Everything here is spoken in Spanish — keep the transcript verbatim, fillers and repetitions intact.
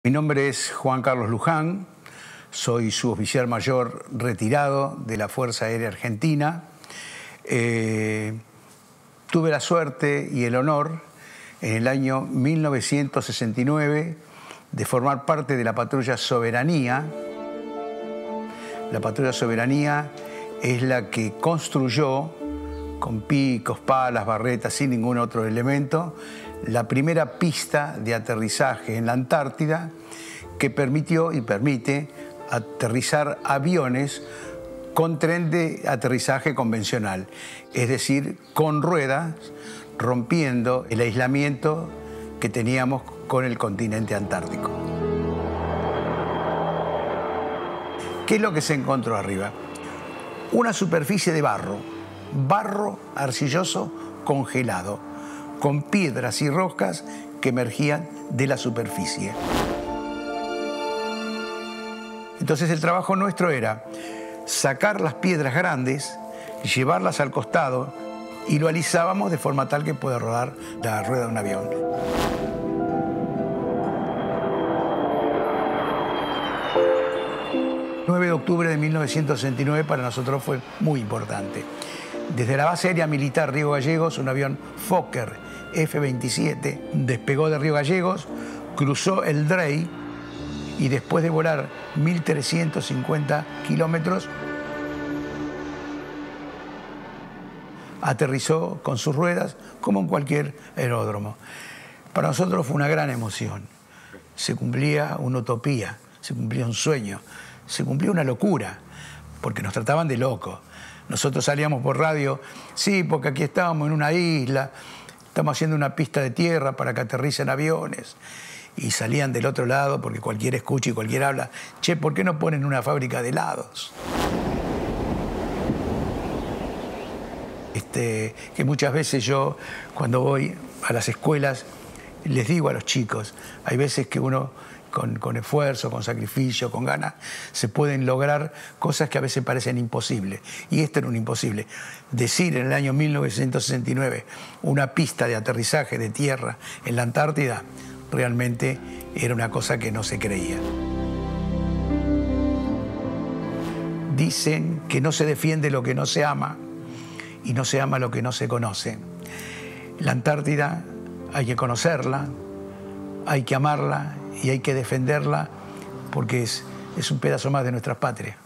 Mi nombre es Juan Carlos Luján, soy suboficial mayor retirado de la Fuerza Aérea Argentina. Eh, tuve la suerte y el honor en el año mil novecientos sesenta y nueve de formar parte de la Patrulla Soberanía. La Patrulla Soberanía es la que construyó, con picos, palas, barretas, sin ningún otro elemento, la primera pista de aterrizaje en la Antártida que permitió y permite aterrizar aviones con tren de aterrizaje convencional, es decir, con ruedas, rompiendo el aislamiento que teníamos con el continente antártico. ¿Qué es lo que se encontró arriba? Una superficie de barro, barro arcilloso congelado, con piedras y rocas que emergían de la superficie. Entonces el trabajo nuestro era sacar las piedras grandes, llevarlas al costado y lo alisábamos de forma tal que pueda rodar la rueda de un avión. nueve de octubre de mil novecientos sesenta y nueve para nosotros fue muy importante. Desde la base aérea militar Río Gallegos, un avión Fokker F veintisiete despegó de Río Gallegos, cruzó el Drey y después de volar mil trescientos cincuenta kilómetros, aterrizó con sus ruedas como en cualquier aeródromo. Para nosotros fue una gran emoción. Se cumplía una utopía, se cumplía un sueño, se cumplía una locura, porque nos trataban de locos. Nosotros salíamos por radio, sí, porque aquí estábamos en una isla, estamos haciendo una pista de tierra para que aterricen aviones. Y salían del otro lado, porque cualquiera escucha y cualquiera habla, che, ¿por qué no ponen una fábrica de helados? Este, que muchas veces yo, cuando voy a las escuelas, les digo a los chicos, hay veces que uno, con, con esfuerzo, con sacrificio, con ganas, se pueden lograr cosas que a veces parecen imposibles. Y esto era un imposible. Decir en el año mil novecientos sesenta y nueve una pista de aterrizaje de tierra en la Antártida, realmente era una cosa que no se creía. Dicen que no se defiende lo que no se ama y no se ama lo que no se conoce. La Antártida hay que conocerla, hay que amarla y hay que defenderla porque es, es un pedazo más de nuestra patria.